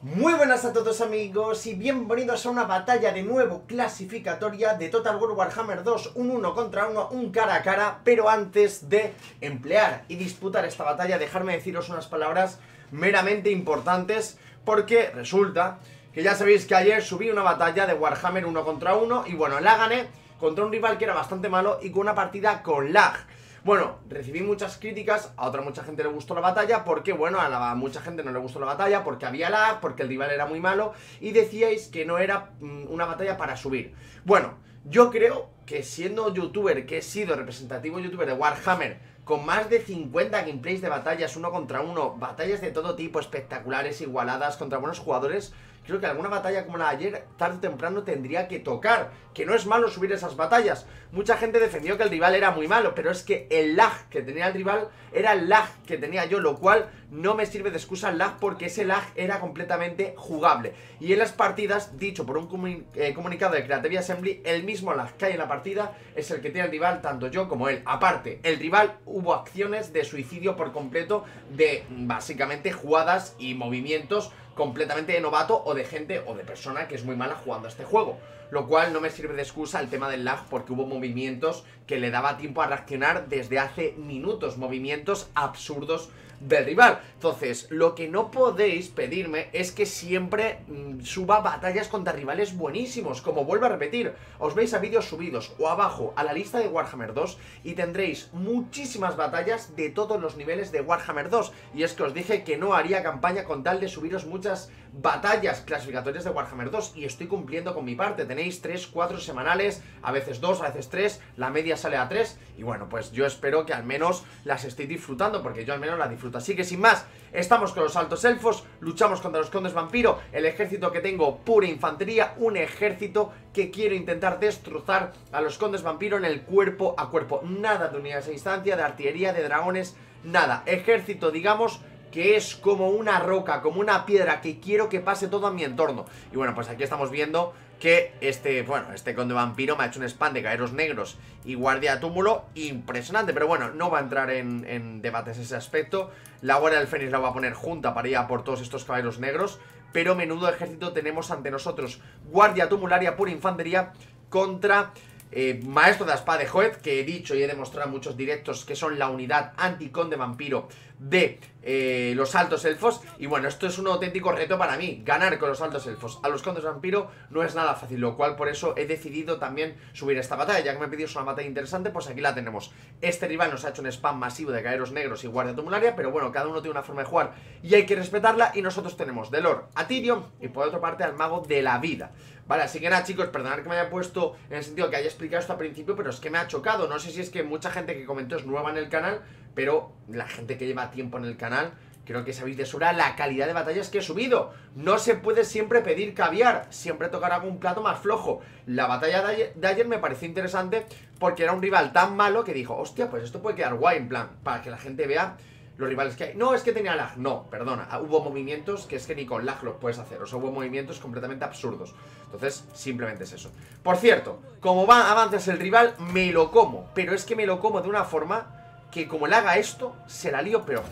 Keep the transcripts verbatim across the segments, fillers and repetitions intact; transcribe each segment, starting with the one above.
Muy buenas a todos amigos y bienvenidos a una batalla de nuevo clasificatoria de Total War Warhammer dos, un uno contra uno, un cara a cara. Pero antes de emplear y disputar esta batalla, dejadme deciros unas palabras meramente importantes, porque resulta que ya sabéis que ayer subí una batalla de Warhammer uno contra uno y bueno, la gané contra un rival que era bastante malo y con una partida con lag. Bueno, recibí muchas críticas, a otra mucha gente le gustó la batalla, porque bueno, a, la, a mucha gente no le gustó la batalla, porque había lag, porque el rival era muy malo, y decíais que no era mmm, una batalla para subir. Bueno, yo creo que siendo youtuber, que he sido representativo youtuber de Warhammer, con más de cincuenta gameplays de batallas uno contra uno, batallas de todo tipo, espectaculares, igualadas, contra buenos jugadores, creo que alguna batalla como la de ayer, tarde o temprano tendría que tocar. Que no es malo subir esas batallas. Mucha gente defendió que el rival era muy malo, pero es que el lag que tenía el rival era el lag que tenía yo, lo cual no me sirve de excusa el lag, porque ese lag era completamente jugable. Y en las partidas, dicho por un comuni eh, comunicado de Creative Assembly, el mismo lag que hay en la partida es el que tiene el rival, tanto yo como él. Aparte, el rival hubo acciones de suicidio por completo, de básicamente jugadas y movimientos completamente de novato o de gente o de persona que es muy mala jugando a este juego. Lo cual no me sirve de excusa el tema del lag, porque hubo movimientos que le daba tiempo a reaccionar desde hace minutos, movimientos absurdos del rival. Entonces, lo que no podéis pedirme es que siempre mmm, suba batallas contra rivales buenísimos. Como vuelvo a repetir, os veis a vídeos subidos o abajo a la lista de Warhammer dos y tendréis muchísimas batallas de todos los niveles de Warhammer dos. Y es que os dije que no haría campaña con tal de subiros muchas batallas clasificatorias de Warhammer dos, y estoy cumpliendo con mi parte. Tenéis tres, cuatro semanales, a veces dos, a veces tres, la media sale a tres, y bueno, pues yo espero que al menos las estéis disfrutando, porque yo al menos las disfruto. Así que sin más, estamos con los altos elfos, luchamos contra los condes vampiro, el ejército que tengo, pura infantería, un ejército que quiero intentar destrozar a los condes vampiro en el cuerpo a cuerpo. Nada de unidades a distancia, de artillería, de dragones, nada. Ejército, digamos, que es como una roca, como una piedra, que quiero que pase todo a mi entorno. Y bueno, pues aquí estamos viendo que este, bueno, este conde vampiro me ha hecho un spam de caeros negros y guardia de túmulo impresionante. Pero bueno, no va a entrar en, en debates ese aspecto. La guardia del Fénix la va a poner junta para ir a por todos estos caballeros negros. Pero menudo ejército tenemos ante nosotros. Guardia tumularia, pura infantería contra... Eh, maestro de la espada de Hoeth, que he dicho y he demostrado en muchos directos que son la unidad anti-conde vampiro de eh, los altos elfos. Y bueno, esto es un auténtico reto para mí. Ganar con los altos elfos a los condes vampiro no es nada fácil, lo cual por eso he decidido también subir esta batalla. Ya que me pedís una batalla interesante, pues aquí la tenemos. Este rival nos ha hecho un spam masivo de caeros negros y guardia tumularia, pero bueno, cada uno tiene una forma de jugar y hay que respetarla. Y nosotros tenemos de Lord a Tyrion y por otra parte al mago de la vida. Vale, así que nada, chicos, perdonad que me haya puesto en el sentido que haya explicado esto al principio, pero es que me ha chocado. No sé si es que mucha gente que comentó es nueva en el canal, pero la gente que lleva tiempo en el canal, creo que sabéis de sobra la calidad de batallas que he subido. No se puede siempre pedir caviar, siempre tocará algún plato más flojo. La batalla de ayer, de ayer me pareció interesante porque era un rival tan malo que dijo, hostia, pues esto puede quedar guay, en plan, para que la gente vea los rivales que hay. No, es que tenía lag, no, perdona. Hubo movimientos que es que ni con lag los puedes hacer. O sea, hubo movimientos completamente absurdos. Entonces, simplemente es eso. Por cierto, como va avanzas el rival, me lo como. Pero es que me lo como de una forma que como le haga esto, se la lío peor.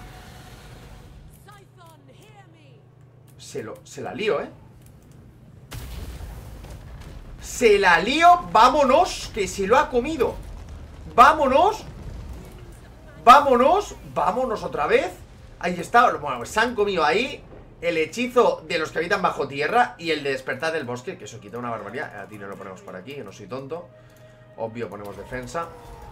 Se, lo, se la lío, ¿eh? Se la lío, vámonos, que se lo ha comido. Vámonos. Vámonos, vámonos otra vez. Ahí está, bueno, se han comido ahí el hechizo de los que habitan bajo tierra y el de despertar del bosque, que eso quita una barbaridad. A Tyrion lo ponemos por aquí, que no soy tonto. Obvio, ponemos defensa.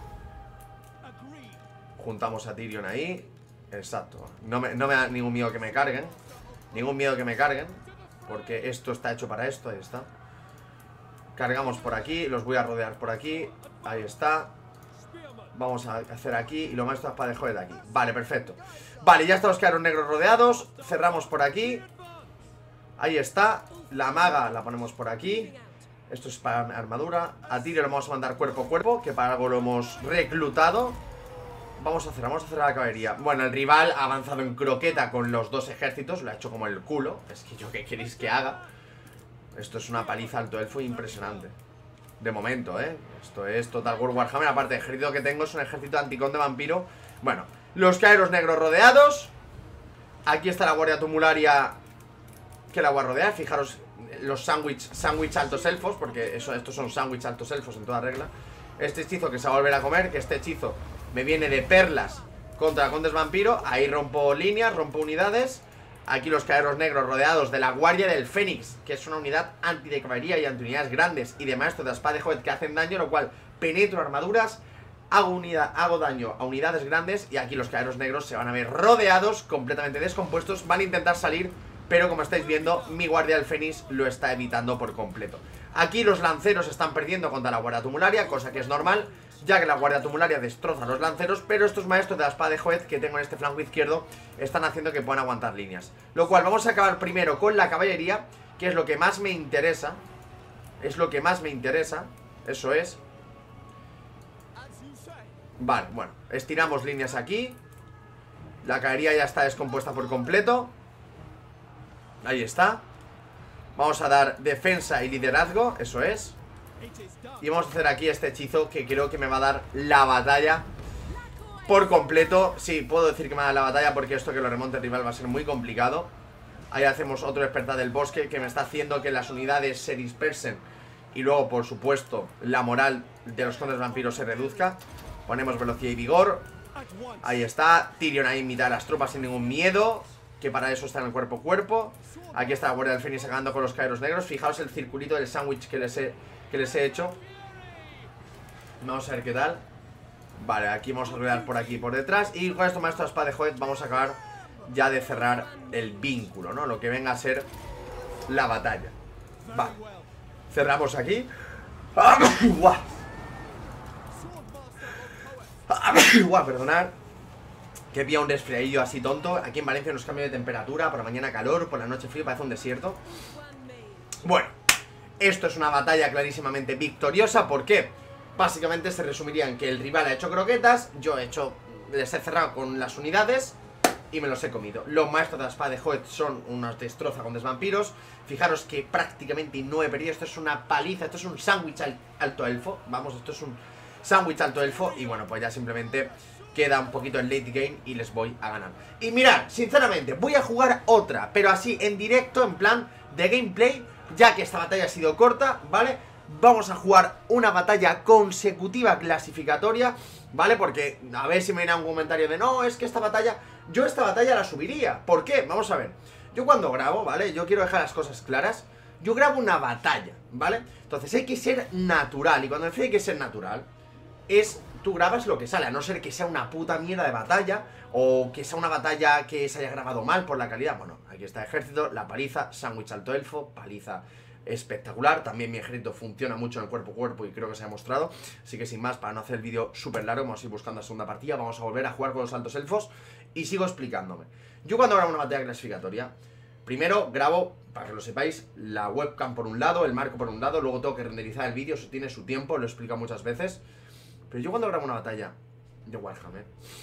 Juntamos a Tyrion ahí. Exacto, no me, no me da ningún miedo que me carguen. Ningún miedo que me carguen, porque esto está hecho para esto, ahí está. Cargamos por aquí, los voy a rodear por aquí. Ahí está. Vamos a hacer aquí y lo más es para dejar de aquí. Vale, perfecto. Vale, ya están los caeros negros rodeados. Cerramos por aquí. Ahí está. La maga la ponemos por aquí. Esto es para armadura. A Tyrion lo vamos a mandar cuerpo a cuerpo, que para algo lo hemos reclutado. Vamos a hacer, vamos a hacer la caballería. Bueno, el rival ha avanzado en croqueta con los dos ejércitos. Lo ha hecho como el culo. Es que yo, ¿qué queréis que haga? Esto es una paliza alto elfo impresionante. De momento, ¿eh? Esto es Total War Warhammer. Aparte, el ejército que tengo es un ejército anticonde vampiro. Bueno, los caeros negros rodeados. Aquí está la guardia tumularia que la voy a rodear. Fijaros los sándwich sándwich altos elfos, porque eso, estos son sándwich altos elfos en toda regla. Este hechizo que se va a volver a comer, que este hechizo me viene de perlas contra Condes Vampiro. Ahí rompo líneas, rompo unidades. Aquí los caballeros negros rodeados de la Guardia del Fénix, que es una unidad anti de caballería y anti unidades grandes, y de maestro de espada de Hoet que hacen daño, lo cual penetro armaduras, hago, unidad, hago daño a unidades grandes. Y aquí los caballeros negros se van a ver rodeados, completamente descompuestos. Van a intentar salir, pero como estáis viendo, mi Guardia del Fénix lo está evitando por completo. Aquí los lanceros están perdiendo contra la Guardia Tumularia, cosa que es normal, ya que la Guardia Tumularia destroza a los lanceros, pero estos maestros de la espada de Hoet que tengo en este flanco izquierdo están haciendo que puedan aguantar líneas. Lo cual vamos a acabar primero con la caballería, que es lo que más me interesa. Es lo que más me interesa. Eso es. Vale, bueno, estiramos líneas aquí. La caballería ya está descompuesta por completo. Ahí está. Vamos a dar defensa y liderazgo, eso es. Y vamos a hacer aquí este hechizo que creo que me va a dar la batalla por completo. Sí, puedo decir que me va a dar la batalla, porque esto que lo remonte el rival va a ser muy complicado. Ahí hacemos otro despertar del bosque, que me está haciendo que las unidades se dispersen. Y luego, por supuesto, la moral de los condes vampiros se reduzca. Ponemos velocidad y vigor. Ahí está, Tyrion ahí en mitad de las tropas sin ningún miedo, que para eso está en el cuerpo a cuerpo. Aquí está la Guardia del Fénix acabando con los caballeros negros. Fijaos el circulito del sándwich que les he, que les he hecho. Vamos a ver qué tal. Vale, aquí vamos a rodear por aquí y por detrás. Y con esto, maestro de espada de Hoet, vamos a acabar ya de cerrar el vínculo, ¿no? Lo que venga a ser la batalla. Vale, cerramos aquí. ¡Guau! ¡Guau! Perdonad, que había un resfriadillo así tonto. Aquí en Valencia nos cambia de temperatura. Por la mañana calor, por la noche frío, parece un desierto. Bueno, esto es una batalla clarísimamente victoriosa. ¿Por qué? Básicamente se resumiría en que el rival ha hecho croquetas, yo he hecho, les he cerrado con las unidades y me los he comido. Los maestros de la espada de Hoet son unos destroza con desvampiros. Fijaros que prácticamente no he perdido. Esto es una paliza, esto es un sándwich al, alto elfo. Vamos, esto es un sándwich alto elfo. Y bueno, pues ya simplemente queda un poquito el late game y les voy a ganar. Y mirad, sinceramente, voy a jugar otra, pero así en directo, en plan de gameplay, ya que esta batalla ha sido corta, ¿vale? Vamos a jugar una batalla consecutiva clasificatoria, ¿vale? Porque a ver si me viene un comentario de no, es que esta batalla, yo esta batalla la subiría. ¿Por qué? Vamos a ver. Yo cuando grabo, ¿vale? Yo quiero dejar las cosas claras. Yo grabo una batalla, ¿vale? Entonces hay que ser natural. Y cuando me refiero a que ser natural, es tú grabas lo que sale, a no ser que sea una puta mierda de batalla, o que sea una batalla que se haya grabado mal por la calidad. Bueno, aquí está ejército, la paliza, sándwich alto elfo, paliza espectacular. También mi ejército funciona mucho en el cuerpo a cuerpo y creo que se ha mostrado. Así que sin más, para no hacer el vídeo súper largo, vamos a ir buscando la segunda partida. Vamos a volver a jugar con los altos elfos y sigo explicándome. Yo cuando grabo una batalla clasificatoria, primero grabo, para que lo sepáis, la webcam por un lado, el marco por un lado. Luego tengo que renderizar el vídeo, eso tiene su tiempo, lo he explicado muchas veces. Pero yo cuando grabo una batalla de Warhammer,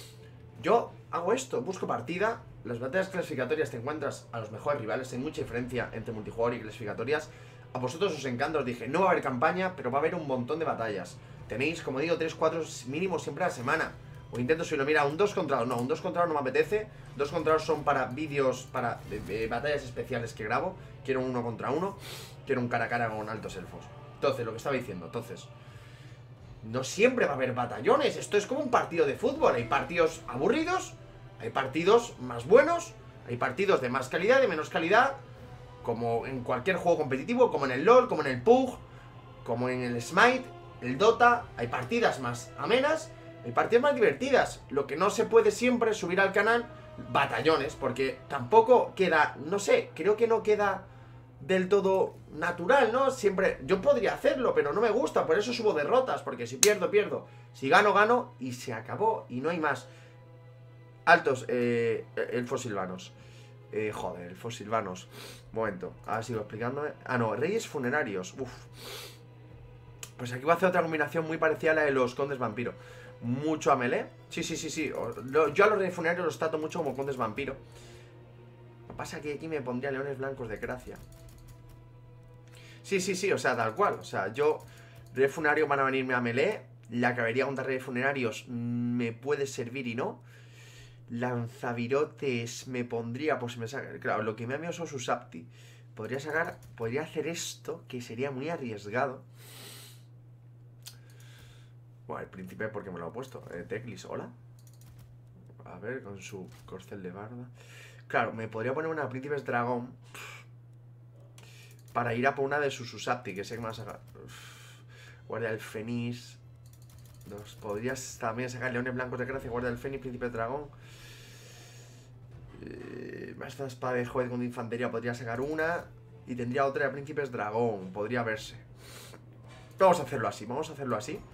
yo hago esto, busco partida. Las batallas clasificatorias te encuentras a los mejores rivales. Hay mucha diferencia entre multijugador y clasificatorias. A vosotros os encanta, os dije, no va a haber campaña, pero va a haber un montón de batallas. Tenéis, como digo, tres, cuatro mínimo siempre a la semana. O intento subirlo, mira, un dos contra dos, no, un dos contra dos no me apetece. Dos contra dos son para vídeos, para eh, eh, batallas especiales que grabo. Quiero un uno contra uno, quiero un cara a cara con altos elfos. Entonces, lo que estaba diciendo, entonces, no siempre va a haber batallones. Esto es como un partido de fútbol. Hay partidos aburridos, hay partidos más buenos, hay partidos de más calidad, de menos calidad, como en cualquier juego competitivo, como en el LoL, como en el P U B G, como en el Smite, el Dota. Hay partidas más amenas, hay partidas más divertidas. Lo que no se puede siempre es subir al canal batallones, porque tampoco queda, no sé, creo que no queda del todo natural, ¿no? Siempre, yo podría hacerlo, pero no me gusta, por eso subo derrotas, porque si pierdo, pierdo. Si gano, gano, y se acabó, y no hay más. Altos, eh, elfos silvanos. Eh, joder, elfos silvanos. Momento, ahora sigo explicándome. Ah, no, reyes funerarios. Uf. Pues aquí voy a hacer otra combinación muy parecida a la de los condes vampiro. Mucho a melee. Sí, sí, sí, sí. Yo a los reyes funerarios los trato mucho como condes vampiro. Lo que pasa es que aquí me pondría leones blancos de gracia. Sí, sí, sí, o sea, tal cual. O sea, yo, reyes funerarios van a venirme a melee. La caballería contra reyes funerarios me puede servir y no. Lanzavirotes me pondría, pues si me saca. Claro, lo que me ha miedo son sus apti. Podría sacar, podría hacer esto, que sería muy arriesgado. Bueno, el príncipe, porque me lo ha puesto. Eh, Teclis, hola. A ver, con su corcel de barda. Claro, me podría poner una príncipes dragón para ir a por una de sus Usapti, que sé que me va a sacar. Guardia del Fénix. Dos. Podrías también sacar leones blancos de gracia, guardia del Fénix, príncipe dragón. Eh, Maestra espada de juez con infantería podría sacar una. Y tendría otra de príncipes dragón. Podría verse. Vamos a hacerlo así, vamos a hacerlo así.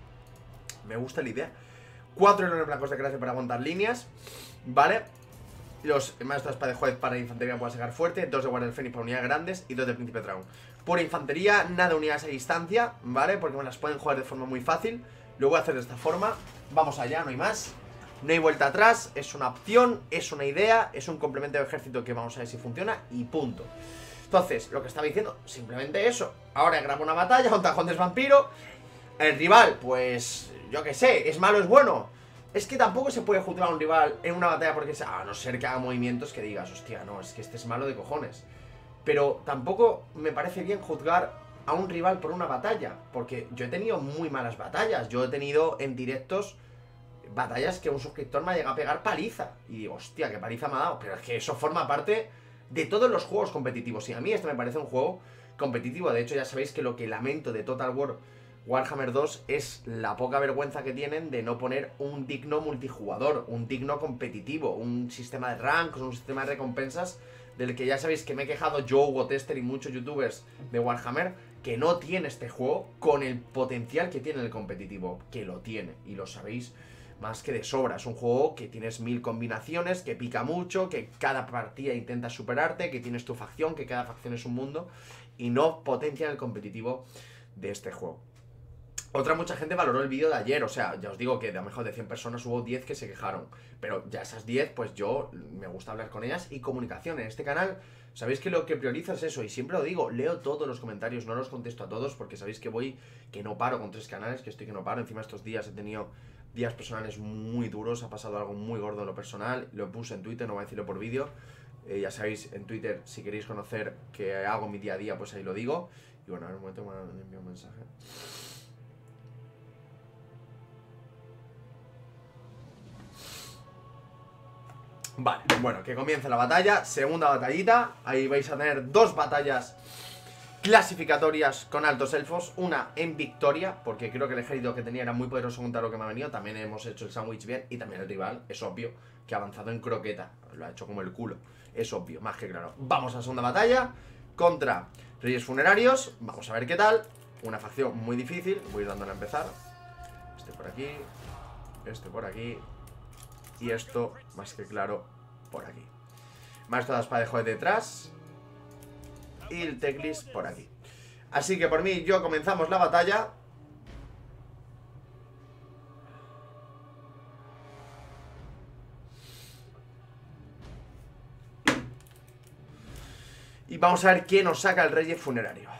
Me gusta la idea. Cuatro leones blancos de gracia para aguantar líneas. Vale. Los maestros espada de juez para infantería pueden sacar fuerte. Dos de guardia del Fénix para unidades grandes. Y dos de príncipe dragón. Por infantería, nada de unidades a distancia, ¿vale? Porque me las pueden jugar de forma muy fácil. Lo voy a hacer de esta forma. Vamos allá, no hay más. No hay vuelta atrás, es una opción, es una idea, es un complemento de ejército que vamos a ver si funciona y punto. Entonces, lo que estaba diciendo, simplemente eso. Ahora grabo una batalla, un tajón de vampiro. El rival, pues, yo qué sé, es malo, es bueno. Es que tampoco se puede juzgar a un rival en una batalla porque, a no ser que haga movimientos que digas, hostia, no, es que este es malo de cojones. Pero tampoco me parece bien juzgar a un rival por una batalla, porque yo he tenido muy malas batallas. Yo he tenido en directos batallas que un suscriptor me ha llegado a pegar paliza. Y digo, hostia, qué paliza me ha dado. Pero es que eso forma parte de todos los juegos competitivos. Y a mí este me parece un juego competitivo. De hecho, ya sabéis que lo que lamento de Total War Warhammer dos es la poca vergüenza que tienen de no poner un digno multijugador, un digno competitivo, un sistema de ranks, un sistema de recompensas, del que ya sabéis que me he quejado yo, Hugo Tester y muchos youtubers de Warhammer, que no tiene este juego con el potencial que tiene el competitivo, que lo tiene, y lo sabéis más que de sobra. Es un juego que tienes mil combinaciones, que pica mucho, que cada partida intenta superarte, que tienes tu facción, que cada facción es un mundo, y no potencia el competitivo de este juego. Otra mucha gente valoró el vídeo de ayer, o sea, ya os digo que de a lo mejor de cien personas hubo diez que se quejaron, pero ya esas diez, pues yo me gusta hablar con ellas y comunicación en este canal. Sabéis que lo que priorizo es eso, y siempre lo digo, leo todos los comentarios, no los contesto a todos, porque sabéis que voy, que no paro con tres canales, que estoy que no paro. Encima estos días he tenido días personales muy duros, ha pasado algo muy gordo en lo personal, lo puse en Twitter, no voy a decirlo por vídeo. Eh, ya sabéis, en Twitter, si queréis conocer qué hago mi día a día, pues ahí lo digo. Y bueno, a ver un momento, me envío un mensaje. Vale, bueno, que comience la batalla. Segunda batallita. Ahí vais a tener dos batallas clasificatorias con altos elfos. Una en victoria, porque creo que el ejército que tenía era muy poderoso contra lo que me ha venido. También hemos hecho el sándwich bien. Y también el rival, es obvio, que ha avanzado en croqueta. Lo ha hecho como el culo. Es obvio, más que claro. Vamos a la segunda batalla contra Reyes Funerarios. Vamos a ver qué tal. Una facción muy difícil. Voy dándole a empezar. Este por aquí. Este por aquí. Y esto, más que claro, por aquí. Maestro de espada de juez detrás. Y el Teclis por aquí. Así que por mí, yo comenzamos la batalla. Y vamos a ver quién nos saca el Rey Funerario.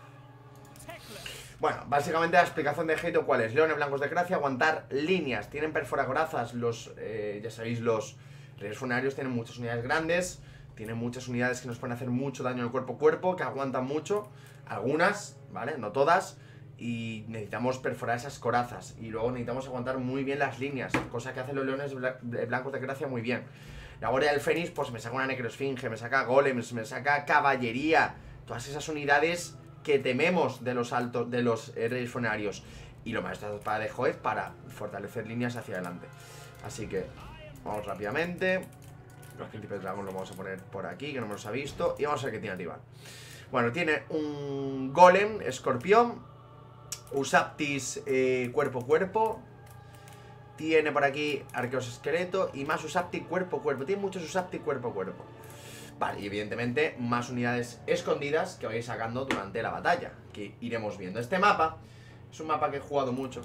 Bueno, básicamente la explicación de Heito cuál es. Leones blancos de gracia, aguantar líneas. Tienen perforacorazas. Los, eh, ya sabéis, los Reyes Funerarios tienen muchas unidades grandes. Tienen muchas unidades que nos pueden hacer mucho daño en el cuerpo a cuerpo, que aguantan mucho. Algunas, ¿vale? No todas. Y necesitamos perforar esas corazas. Y luego necesitamos aguantar muy bien las líneas, cosa que hacen los leones blancos de gracia muy bien. La Guardia del Fénix, pues me saca una necroesfinge, me saca golems, me saca caballería. Todas esas unidades que tememos de los altos, de los eh, Reyes Funerarios. Y lo más para de Joez para fortalecer líneas hacia adelante. Así que vamos rápidamente. Los príncipes de dragón lo vamos a poner por aquí, que no me los ha visto. Y vamos a ver qué tiene el rival. Bueno, tiene un golem, escorpión, Usaptis eh, cuerpo a cuerpo. Tiene por aquí arqueos esqueleto y más Usapti cuerpo a cuerpo. Tiene muchos Usapti cuerpo a cuerpo. Vale, y evidentemente más unidades escondidas que vais sacando durante la batalla, que iremos viendo. Este mapa es un mapa que he jugado mucho.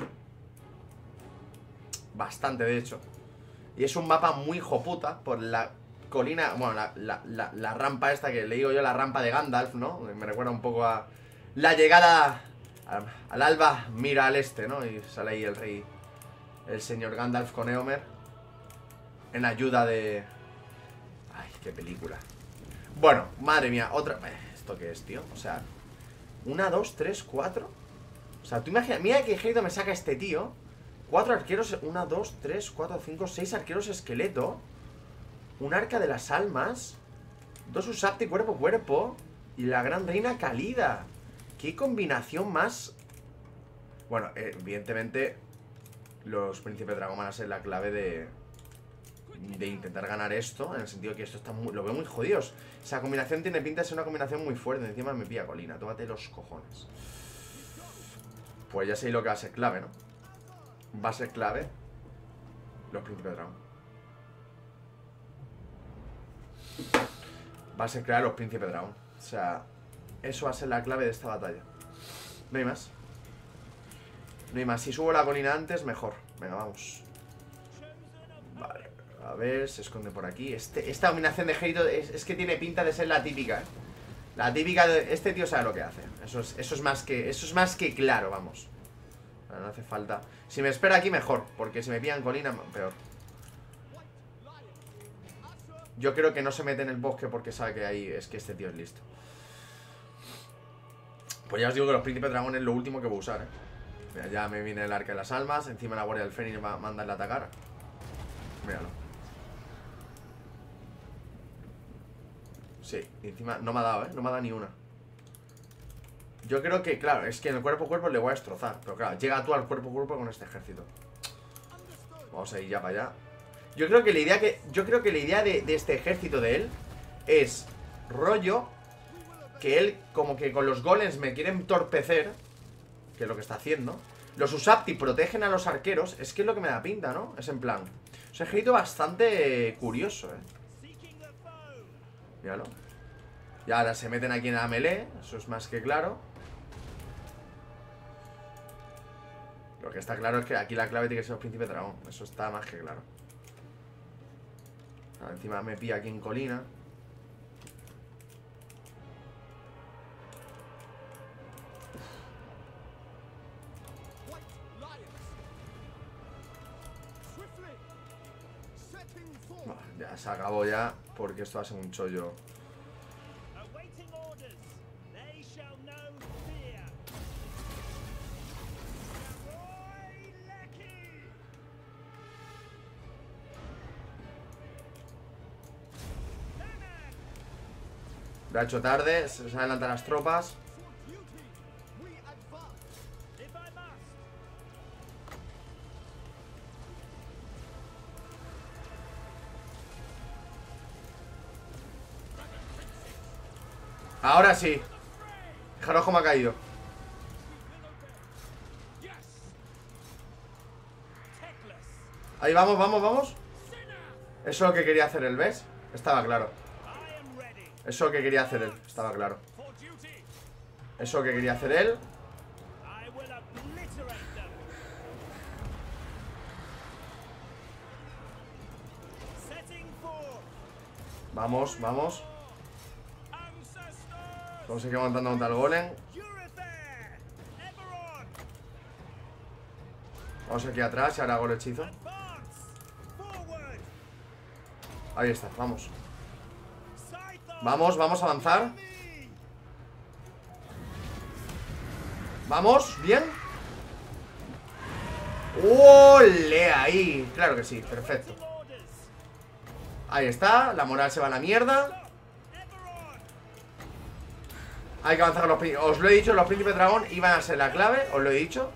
Bastante, de hecho. Y es un mapa muy hijoputa por la colina, bueno, la, la, la, la rampa esta que le digo yo, la rampa de Gandalf, ¿no? Me recuerda un poco a la llegada a, al alba, mira al este, ¿no? Y sale ahí el rey, el señor Gandalf con Éomer en ayuda de... Ay, qué película. Bueno, madre mía, otra... ¿Esto qué es, tío? O sea, una, dos, tres, cuatro. O sea, tú imagina, mira qué ejército me saca este tío. Cuatro arqueros, una, dos, tres, cuatro, cinco, seis arqueros esqueleto. Un arca de las almas. Dos usapti cuerpo a cuerpo. Y la gran reina Kalida. Qué combinación más. Bueno, eh, evidentemente los príncipes dragón van a ser la clave de De intentar ganar esto. En el sentido que esto está muy, lo veo muy jodidos. Esa combinación tiene pinta de ser una combinación muy fuerte. Encima me pilla colina, tómate los cojones. Pues ya sé lo que va a ser clave, ¿no? Va a ser clave los príncipes dragón. Va a ser clave los príncipes dragón. O sea, eso va a ser la clave de esta batalla. No hay más. No hay más. Si subo la colina antes, mejor. Venga, vamos. Vale. A ver, se esconde por aquí. Este, Esta dominación de ejército es, es que tiene pinta de ser la típica, ¿eh? La típica de... Este tío sabe lo que hace. Eso es, eso es más que... Eso es más que claro, vamos. No hace falta. Si me espera aquí, mejor. Porque si me pillan colina, peor. Yo creo que no se mete en el bosque porque sabe que ahí es que este tío es listo. Pues ya os digo que los príncipes dragón es lo último que voy a usar, ¿eh? Mira, ya me viene el arca de las almas. Encima la guardia del Fénix va a mandarle a atacar. Míralo. Sí, encima no me ha dado, ¿eh? No me ha dado ni una. Yo creo que, claro, es que en el cuerpo a cuerpo le voy a destrozar. Pero claro, llega tú al cuerpo a cuerpo con este ejército. Vamos a ir ya para allá. Yo creo que la idea que Yo creo que la idea de, de este ejército de él es rollo que él como que con los golems me quiere entorpecer, que es lo que está haciendo. Los usapti protegen a los arqueros. Es que es lo que me da pinta, ¿no? Es en plan, es un ejército bastante curioso, ¿eh? Míralo. Y ahora se meten aquí en la melee. Eso es más que claro. Lo que está claro es que aquí la clave tiene que ser los príncipes dragón. Eso está más que claro. Ahora, encima me pilla aquí en colina. Bueno, ya se acabó ya. Porque esto va a ser un chollo. Lo ha hecho tarde, se adelantan las tropas. Ahora sí. Fijaros cómo ha caído. Ahí vamos, vamos, vamos. Eso es lo que quería hacer él, ¿ves? Estaba claro. Eso es lo que quería hacer él, estaba claro. Eso es lo que quería hacer él. Vamos, vamos. Vamos a seguir aguantando contra el golem. Vamos aquí atrás y ahora hago el hechizo. Ahí está, vamos. Vamos, vamos a avanzar. Vamos, bien. ¡Ole! Ahí, claro que sí, perfecto. Ahí está, la moral se va a la mierda. Hay que avanzar con los príncipes. Os lo he dicho, los príncipes dragón iban a ser la clave. Os lo he dicho.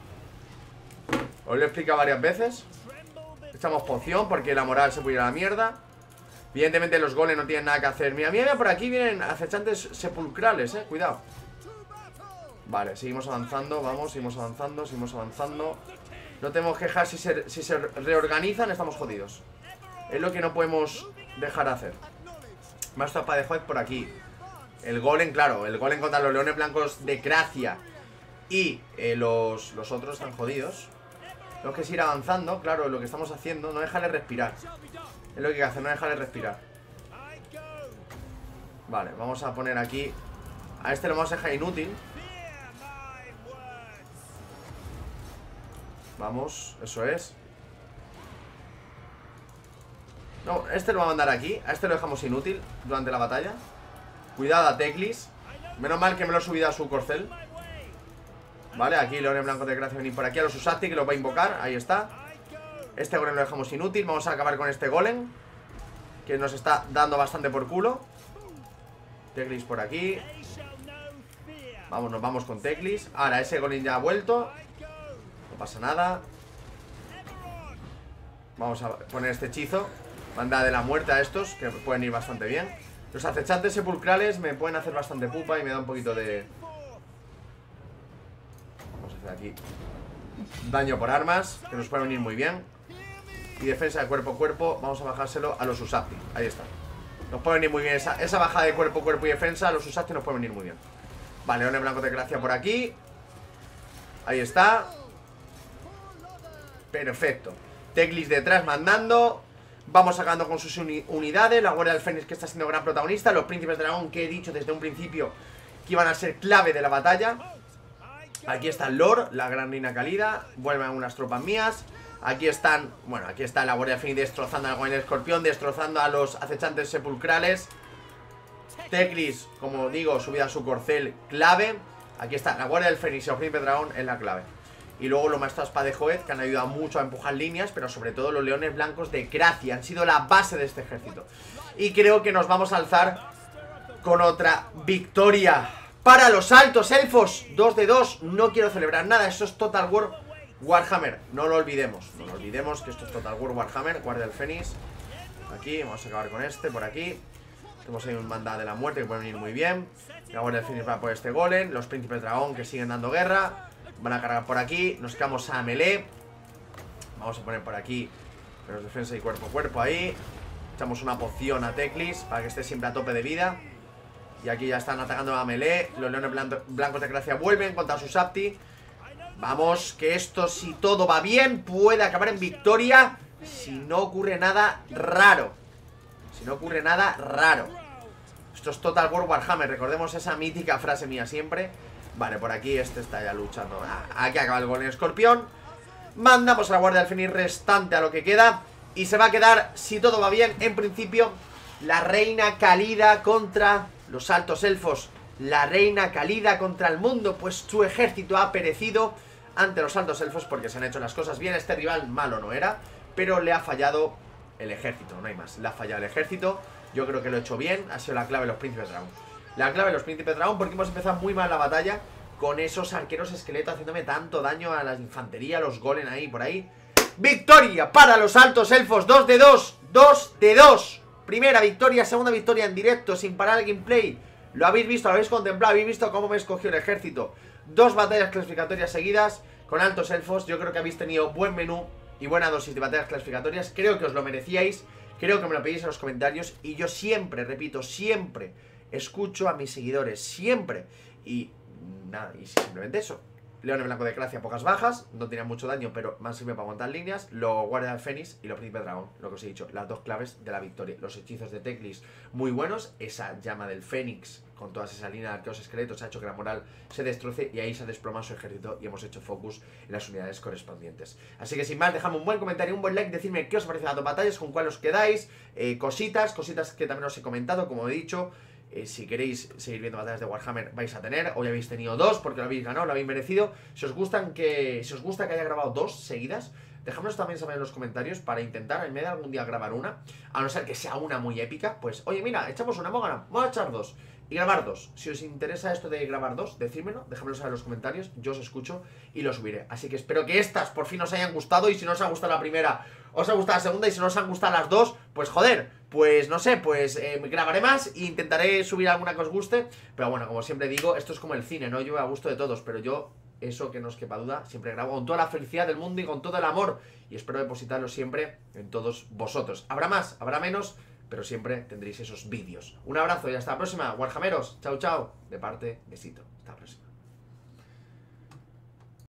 Os lo he explicado varias veces. Echamos poción porque la moral se puede ir a la mierda. Evidentemente los golems no tienen nada que hacer. Mira, mira, por aquí vienen acechantes sepulcrales, eh, cuidado. Vale, seguimos avanzando, vamos, seguimos avanzando, seguimos avanzando. No tenemos que dejar, si se, si se reorganizan estamos jodidos. Es lo que no podemos dejar de hacer. Más tropa de juez por aquí. El golem, claro, el golem contra los leones blancos de Cracia. Y eh, los, los otros están jodidos. Tenemos que seguir avanzando, claro, lo que estamos haciendo. No dejarle respirar. Es lo que hay que hacer, no dejarle respirar. Vale, vamos a poner aquí. A este lo vamos a dejar inútil. Vamos, eso es. No, este lo va a mandar aquí. A este lo dejamos inútil durante la batalla. Cuidado a Teclis. Menos mal que me lo he subido a su corcel. Vale, aquí León en Blanco de Gracia venir por aquí a los Usati, que los va a invocar. Ahí está. Este golem lo dejamos inútil. Vamos a acabar con este golem, que nos está dando bastante por culo. Teclis por aquí. Vamos, nos vamos con Teclis. Ahora, ese golem ya ha vuelto. No pasa nada. Vamos a poner este hechizo. Manda de la muerte a estos, que pueden ir bastante bien. Los acechantes sepulcrales me pueden hacer bastante pupa y me da un poquito de... Vamos a hacer aquí daño por armas, que nos puede venir muy bien. Y defensa de cuerpo a cuerpo, vamos a bajárselo a los Usati. Ahí está. Nos puede venir muy bien esa, esa bajada de cuerpo a cuerpo y defensa. A los Usati nos puede venir muy bien. Vale, León en Blanco de Gracia por aquí. Ahí está. Perfecto. Teclis detrás mandando. Vamos sacando con sus uni unidades. La Guardia del Fénix, que está siendo gran protagonista. Los Príncipes Dragón, que he dicho desde un principio que iban a ser clave de la batalla. Aquí está el Lord, la gran reina Cálida. Vuelven unas tropas mías. Aquí están, bueno, aquí está la Guardia del Fénix destrozando al Guardia del Escorpión, destrozando a los acechantes sepulcrales. Teclis, como digo, subida a su corcel, clave. Aquí está la Guardia del Fénix y los Príncipes Dragón en la clave. Y luego los maestros espada de Joed, que han ayudado mucho a empujar líneas, pero sobre todo los leones blancos de Gracia han sido la base de este ejército. Y creo que nos vamos a alzar con otra victoria para los altos elfos. Dos de dos, no quiero celebrar nada. Eso es Total War Warhammer, no lo olvidemos. No lo olvidemos que esto es Total War Warhammer. Guardia del Fénix. Aquí, vamos a acabar con este, por aquí. Tenemos ahí un mandado de la muerte que puede venir muy bien. La Guardia del Fénix va por este golem. Los Príncipes Dragón, que siguen dando guerra, van a cargar por aquí. Nos quedamos a melee. Vamos a poner por aquí los defensa y cuerpo a cuerpo ahí. Echamos una poción a Teclis para que esté siempre a tope de vida. Y aquí ya están atacando a melee. Los leones blancos de Gracia vuelven contra sus Apti. Vamos, que esto, si todo va bien, puede acabar en victoria, si no ocurre nada raro. Si no ocurre nada raro. Esto es Total War Warhammer. Recordemos esa mítica frase mía siempre. Vale, por aquí este está ya luchando. Aquí acaba el golem escorpión. Mandamos a la Guardia del Fénix restante a lo que queda. Y se va a quedar, si todo va bien, en principio, la reina Cálida contra los altos elfos. La reina Cálida contra el mundo, pues su ejército ha perecido ante los altos elfos porque se han hecho las cosas bien. Este rival malo no era, pero le ha fallado el ejército, no hay más. Le ha fallado el ejército, yo creo que lo he hecho bien. Ha sido la clave de los Príncipes Dragón. La clave de los Príncipes Dragón, porque hemos empezado muy mal la batalla con esos arqueros esqueletos haciéndome tanto daño a la infantería, los golem ahí, por ahí. ¡Victoria para los altos elfos! dos de dos, dos de dos. Primera victoria, segunda victoria en directo, sin parar el gameplay. Lo habéis visto, lo habéis contemplado, habéis visto cómo me escogió el ejército. Dos batallas clasificatorias seguidas con altos elfos. Yo creo que habéis tenido buen menú y buena dosis de batallas clasificatorias. Creo que os lo merecíais, creo que me lo pedís en los comentarios. Y yo siempre, repito, siempre escucho a mis seguidores, siempre. Y nada, y simplemente eso. León en Blanco de Gracia, pocas bajas, no tenía mucho daño, pero más sirve para aguantar líneas. Los Guardia del Fénix y los Príncipes Dragón, lo que os he dicho, las dos claves de la victoria. Los hechizos de Teclis muy buenos, esa llama del Fénix con todas esas líneas de arqueros esqueletos ha hecho que la moral se destroce y ahí se ha desplomado su ejército y hemos hecho focus en las unidades correspondientes. Así que sin más, dejadme un buen comentario, un buen like, decidme qué os parecen las dos batallas, con cuál os quedáis, eh, cositas, cositas que también os he comentado, como he dicho. Eh, si queréis seguir viendo batallas de Warhammer vais a tener. Hoy habéis tenido dos porque lo habéis ganado, lo habéis merecido. Si os gustan que, si os gusta que haya grabado dos seguidas, dejadnos también saber en los comentarios para intentar en vez de algún día grabar una, a no ser que sea una muy épica, pues oye mira, echamos una, hemos ganado, vamos a echar dos y grabar dos. Si os interesa esto de grabar dos, decídmelo, dejadmelo saber en los comentarios, yo os escucho y lo subiré. Así que espero que estas por fin os hayan gustado y si no os ha gustado la primera, os ha gustado la segunda y si no os han gustado las dos, pues joder, pues no sé, pues eh, grabaré más e intentaré subir alguna que os guste. Pero bueno, como siempre digo, esto es como el cine, ¿no? Yo a gusto de todos, pero yo, eso que no os quepa duda, siempre grabo con toda la felicidad del mundo y con todo el amor. Y espero depositarlo siempre en todos vosotros. Habrá más, habrá menos, pero siempre tendréis esos vídeos. Un abrazo y hasta la próxima, Warhammeros. Chao, chao. De parte de Sito. Hasta la próxima.